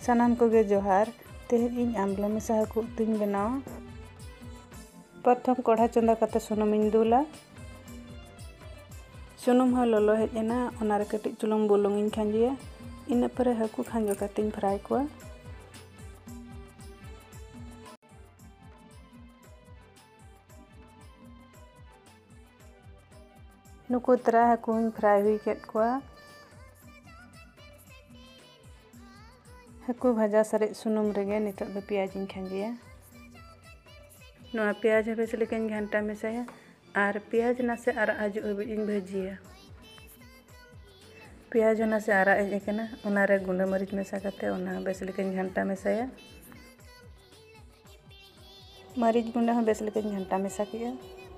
सानाम कोगे जोहार। तेहेज इन आम्बला मेसा हाकु उतुኝ बनावा। प्रथम कढ़ा चंदा कते सुनुमिñ दुला। सुनुम हो लोलो हेज एना ओनारे कटिज चुलुंग बुलुंगिñ खांजिया। इना परे हाकु खांजो कतेñ फ्राई कोआ। नुकु तरा हाकुñ फ्राई हुई केट कोआ। हाकु भाजा सरे सुनुम रेगे नितोग दो पियाजिñ खांजिया। नोआ पियाज बेस लेकाñ घंटा मेसाया और पियाज नासे आरा आजु हबिजिñ भाजिया। पियाज नासे आरा हेज एकाना ओनारे गुंडा मरीच मेसा कते ओना बेस लेकाñ घंटा मेसाया। मरीच गुंडा हो बेस लेकाñ घंटा मेसा किया।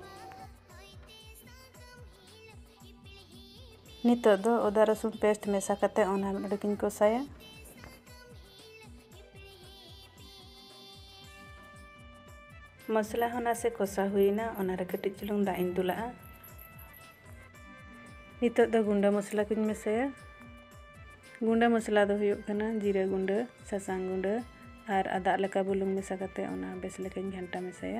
नितोग दो अदा रसुन पेस्ट मेसा कते ओना ओडकिñ कोसाया। मसला होना से कोसा हुईना ओनारे कटिज चुलुंग दाग इñ दुलाआ। नितोग दो गुंडा मसला कुñ मेसाया। गुंडा मसला दो हुयुग कना जीरा गुंडा, सासांग गुंडा और आदा लेका बुलुंग मेसा कते ओना बेस लेकाñ घंटा मेसाया।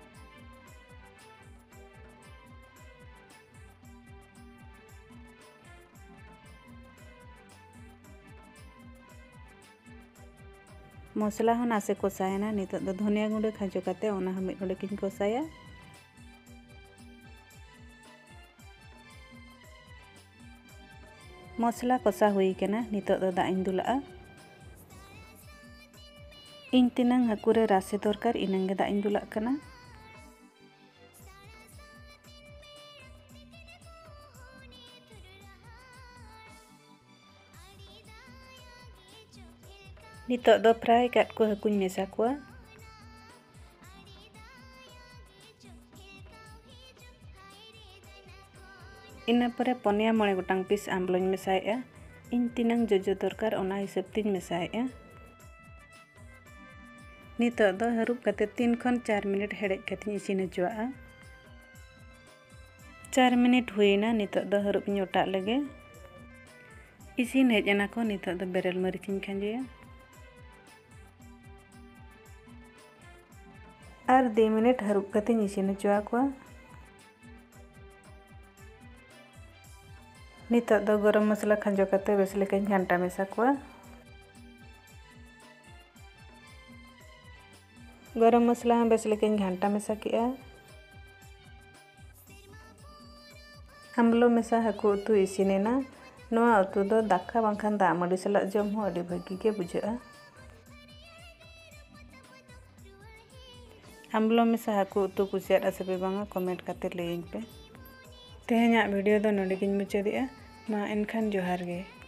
मसला हो नासे कोसायना नितोग दो धनिया गुंडा खांजो कते ओना हो मिद ओडकिñ कोसाया। मसला कोसा हुई केना नितोग दो दाग इñ दुलाआ। इñ तिनांग हाकुरे रासे दरकार इनांगे दाग इñ दुलाग कना। नितोग दो फ्राई काट को हाकुñ मेसा कोआ। इना परे पनिया मणे गोटांग पीस आम्बलोñ मेसाएआ। इñ तिनांग जोजो दरकार ओना हिसाब तिñ मेसाएआ। नितोग दो हारुब कते 3 खन 4 मिनिट हेडेज कतेñ इसिन हचुआआ। 4 मिनिट हुईना नितोग दो हारुब इñ ओटाग लेगे। इसिन हेज एना को नितोग दो बेरेल मरीचिñ खांजिया। और 2 मिनिट हारुब कतेñ इसिन हचुआ कोआ। नितोग दो गरम मसला खांजो कते बेस लेकाñ घंटा मेसा कोआ। गरम मसला हो बेस लेकाñ घंटा मेसा किया। आम्बलो मेसा हाकु उतु इसिनेना। नोआ उतु दो दाका बांखान दाग माडी सालाग जम हो अडी भागी गे बुझाआ। आम्बलो मेसा हाकु उतु कुसियाद आसे पे बांगा कमेंट कते लैइñ पे। तेहेñाग वीडियो दो नोंडे गिñ मुचादेआ। मा एनखान जोहार गे।